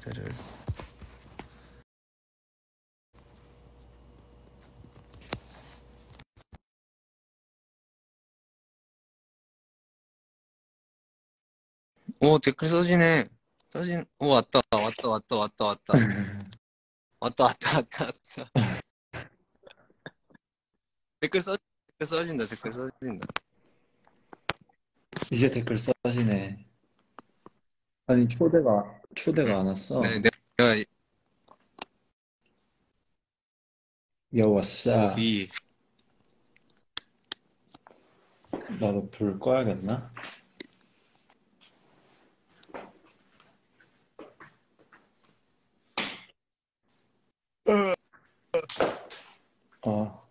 카드를. 오, 댓글 써지네. 오, 왔다. 왔다. 댓글 써진다. 이제 댓글 써지네. 아니, 초대가 안 네, 왔어. 내가, 여, 왔어. 위. 나도 불 꺼야겠나? 어,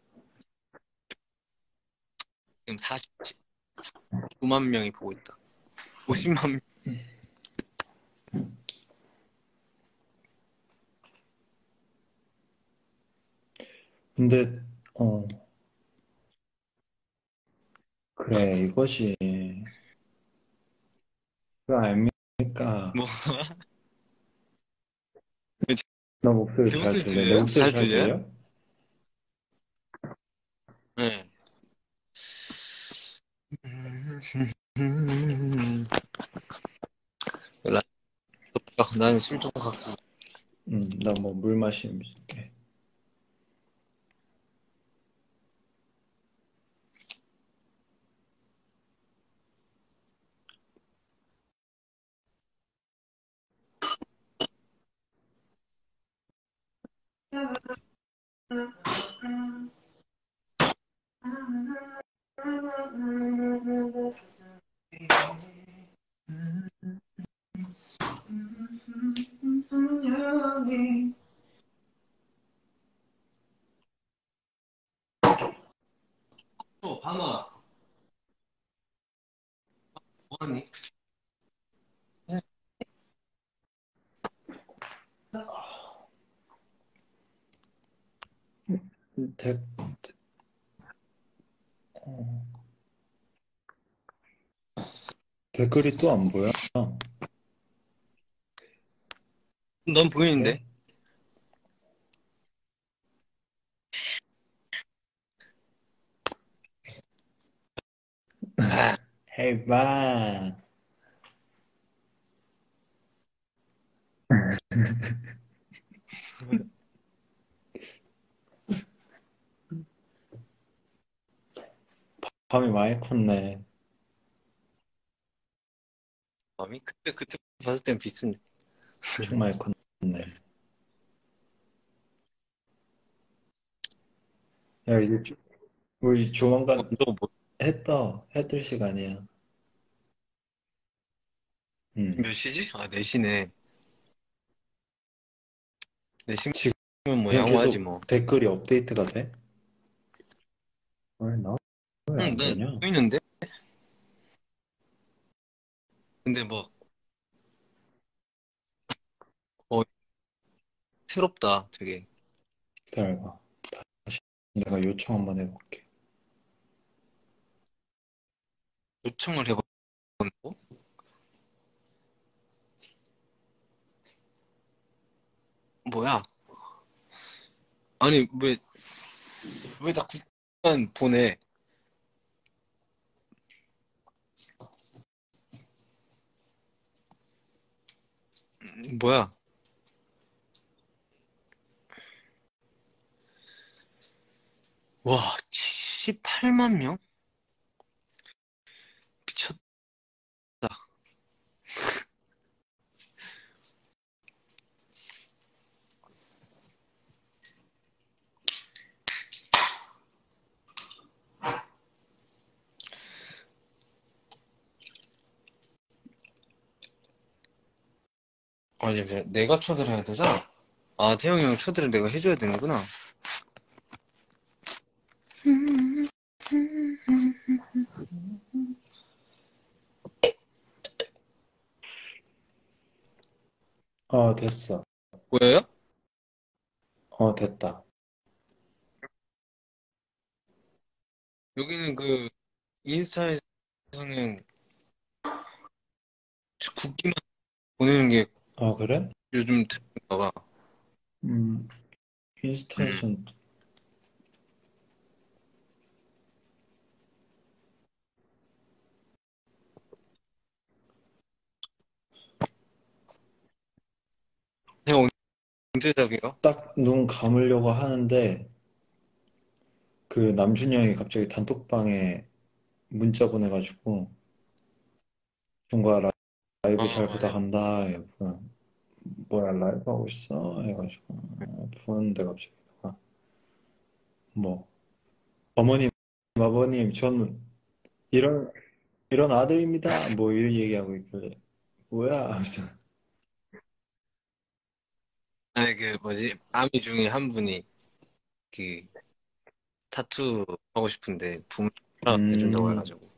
지금 49만 명이 보고 있다. 50만 명. 근데, 어, 그래, 이것이, 그거 아닙니까? 뭐, 나 목소리 제 잘 목소리 들려? 내 들려요? 목소리 잘 잘 들려요? 들려? 네. 나는 술 좀 갖고. 나 뭐 물 마시면 줄게. 방아, 뭐하니? 데, 어, 댓글이 또 안 보여? 넌 보이는데? 그래? 아, 헤이, 바. 밤이 많이 컸네. 밤이? 그때 봤을 땐 비슷한데. 엄청 많이 컸네. 야, 우리 조만간 너 뭐, 해 뜰 시간이야. 몇 시지? 아, 4시네. 4시면 지금 뭐 양호하지 계속 뭐. 댓글이 업데이트가 돼? 왜 응, 안 난 되냐? 보이는데? 근데 뭐, 어, 새롭다, 되게. 기다려봐. 내가 요청 한번 해볼게. 요청을 해본다고? 뭐야? 아니, 왜 다 국만 보내? 뭐야? 와, 18만 명? 미쳤다. 아니, 내가 초대를 해야 되잖아? 아, 태영이 형 초대를 내가 해줘야 되는구나. 됐어. 뭐예요? 됐다. 여기는 그, 인스타에서는 국기만 보내는 게 그래? 요즘 듣는가 봐. 음, 음. 인스타에선 형 언제 자기요? 딱 눈 감으려고 하는데 그 남준이 형이 갑자기 단톡방에 문자 보내가지고 종가 라이브 잘 맞아. 부탁한다. 이러고, 뭐야 라이브 하고 있어? 해가지고 보는데 갑자기 뭐 어머님 아버님 전 이런 이런 아들입니다. 뭐 이런 얘기하고 있길래 뭐야? 하면서 아니 그 뭐지 아미 중에 한 분이 그 타투 하고 싶은데 부모가 해준다고 음, 해가지고.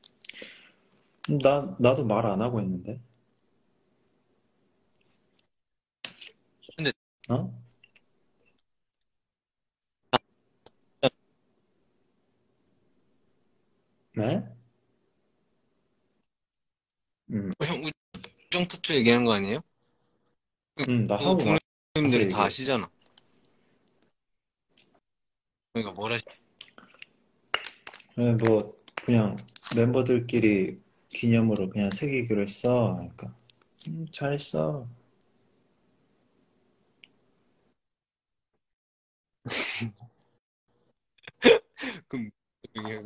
나도 말 안 하고 있는데 근데 어? 네? 음, 형 우정 타투 얘기하는 거 아니에요? 나 그거 하고 나서 부모님들이 다 얘기했어. 아시잖아. 그러니까 뭐라 네, 뭐 그냥 멤버들끼리 기념으로 그냥 새기기로 했어. 그러니까 잘했어. 그럼 얘기하고.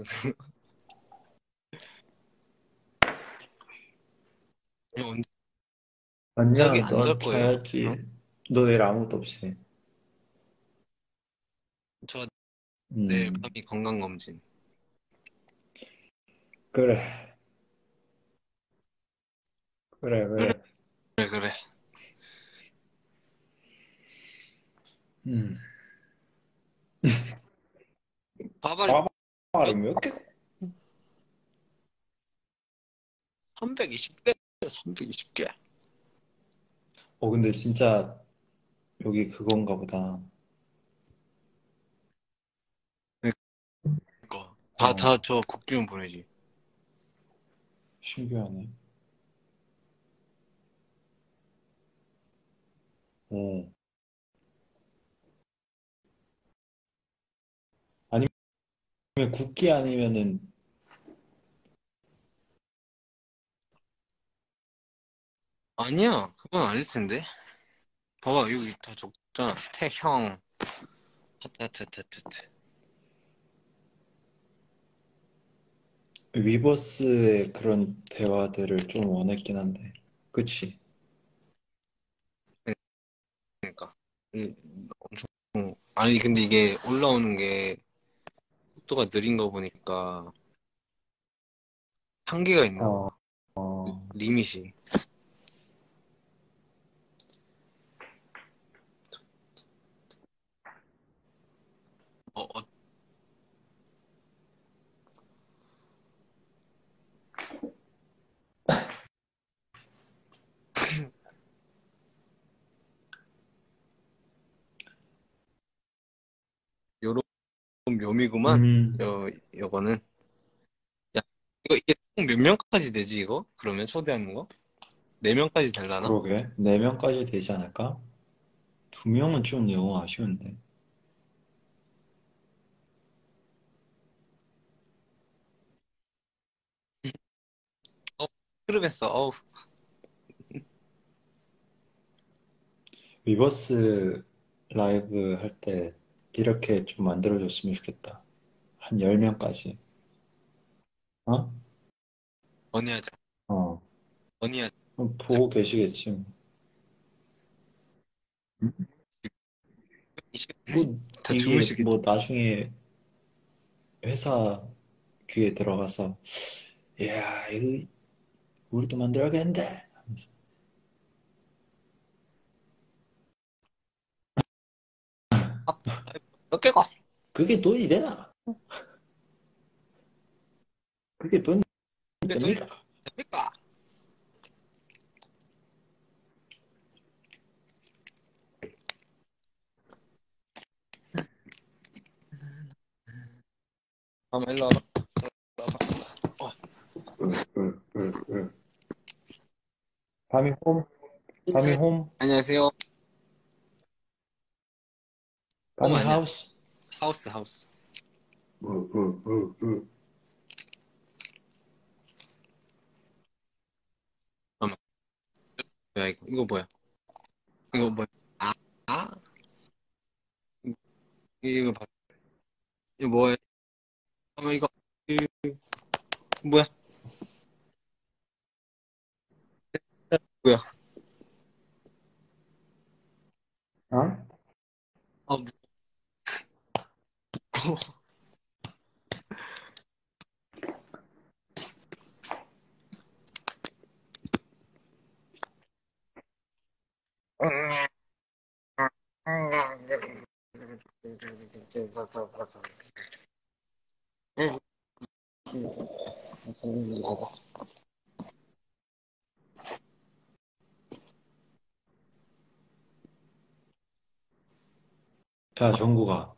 형 언제 자기 아니야, 안 잘 넌 거예요. 형? 자야지. 너 내일 아무것도 없이. 저 내일 음, 밤이 건강검진. 그래, 그래, 그래 그래. 그래 그래. 음, 바바리 몇? 밥알을 몇 개? 320개? 320개. 근데 진짜 여기 그건가 보다. 그러니까 다 어, 저 국기만 보내지. 신기하네. 어, 아니면 국기 아니면은, 아니야, 그건 아닐 텐데. 봐봐, 여기 다 적잖아. 태형, 하트하트하트하트. 위버스의 그런 대화들을 좀 원했긴 한데. 그치? 그러니까. 음, 엄청, 아니, 근데 이게 올라오는 게 속도가 느린 거 보니까 한계가 있나 어, 봐. 어, 리밋이. 어, 요런 묘미구만. 음, 요거는. 야, 이게 총 몇 명까지 되지, 이거? 그러면 초대하는 거? 4명까지 되려나? 그러게. 4명까지 되지 않을까? 2명은 좀 너무 아쉬운데. 어, 트름했어. 어우. 위버스 라이브 할 때 이렇게 좀 만들어줬으면 좋겠다. 한 10명까지. 어? 언니하자. 어. 언니하자. 보고 계시겠지. 뭐, 이 시간에 뭐, 다 이게 주무시겠지. 뭐 나중에 회사 귀에 들어가서, 이야, 이거 우리도 만들어야겠는데? 하면서. 아, 몇 개가? 그게 돈이 되나? 그게 돈이 내 돈이 됩니까? 됩니까? 한번 일로 와봐. 어, 응, 응, 응, 응. 밤이 홈? 까미 홈? 안녕하세요. 홈 까미 아니야. 하우스? 하우스. 으. 잠깐만. 뭐야, 이거 뭐야? 이거 뭐야? 아, 아? 이거 봐. 이거 뭐야? 잠깐만, 이거 뭐야? 뭐야? 어? 아, 무거워. 야, 정국아.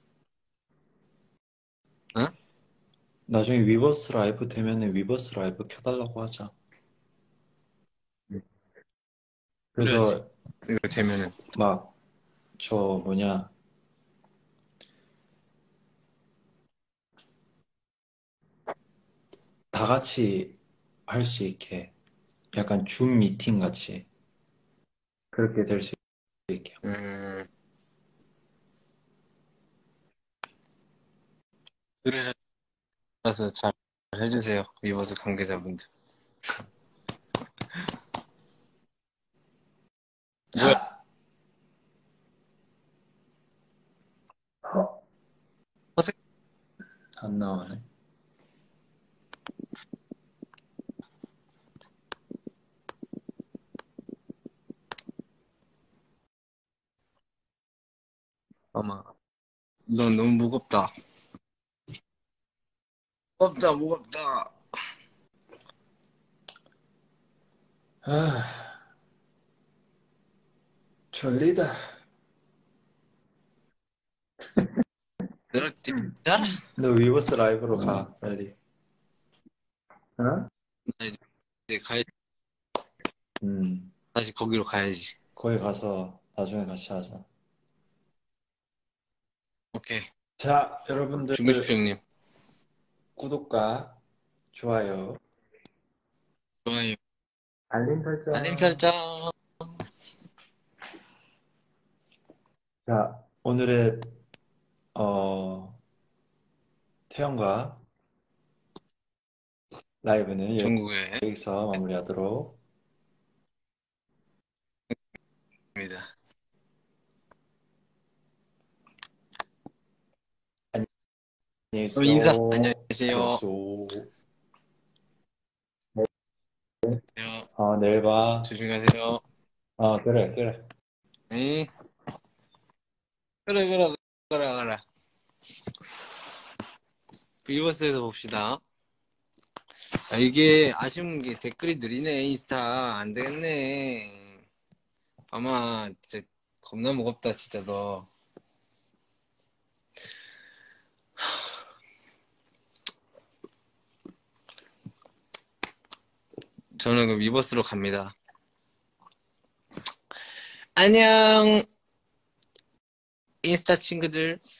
응? 나중에 위버스 라이브 되면은 위버스 라이브 켜달라고 하자. 그래야지. 그래서 이거 되면은. 막 저 뭐냐 다 같이 할 수 있게 약간 줌 미팅 같이 그렇게 될 수 있게. 음, 그래서 잘 해주세요. 위버스 관계자분들. 뭐야? 야! 어? 허세? 안 나오네. 아마. 넌 너무 무겁다. 무겁다. 아, 졸리다. 너를 진짜? 너 위버스 라이브로 가, 빨리. 어? 나 이제 가야, 음, 다시 거기로 가야지. 거기 가서 나중에 같이 하자. 오케이. 자, 여러분들 주무십시오, 형님. 구독과 좋아요, 좋아요. 알림 알림 설정. 설정. 자, 오늘의 어, 태영과 라이브는 전국에 여기서 마무리하도록. 입니다. 안녕히 그럼 인사. 안녕히 있어. 계세요. 알았어. 안녕. 내일 봐. 조심히 가세요. 그래. 에이, 그래. 비버스에서 봅시다. 아, 이게 아쉬운 게 댓글이 느리네, 인스타. 안 되겠네. 아마, 진짜, 겁나 무겁다, 진짜, 너. 저는 그 위버스로 갑니다. 안녕, 인스타 친구들.